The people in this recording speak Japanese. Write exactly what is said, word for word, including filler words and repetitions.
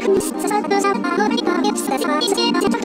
刺さったさあのリカゲスタジマリスケなぜと